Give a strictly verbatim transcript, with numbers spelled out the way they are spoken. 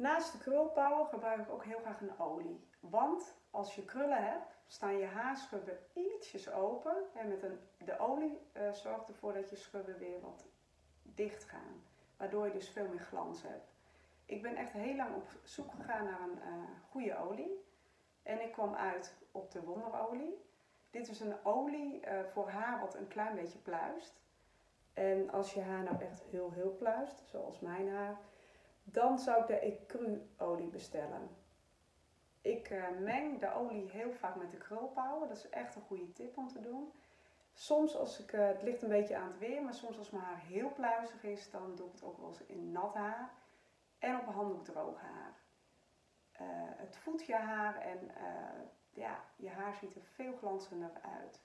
Naast de krulpower gebruik ik ook heel graag een olie. Want als je krullen hebt, staan je haarschubben ietsjes open. En met een, de olie uh, zorgt ervoor dat je schubben weer wat dicht gaan. Waardoor je dus veel meer glans hebt. Ik ben echt heel lang op zoek gegaan naar een uh, goede olie. En ik kwam uit op de Wonderolie. Dit is een olie uh, voor haar wat een klein beetje pluist. En als je haar nou echt heel heel pluist, zoals mijn haar, dan zou ik de Ecru olie bestellen. Ik uh, meng de olie heel vaak met de krulpower. Dat is echt een goede tip om te doen. Soms als ik, uh, het ligt een beetje aan het weer, maar soms als mijn haar heel pluizig is, dan doe ik het ook wel eens in nat haar. En op een handdoek droog haar. Uh, het voedt je haar en uh, ja, je haar ziet er veel glanzender uit.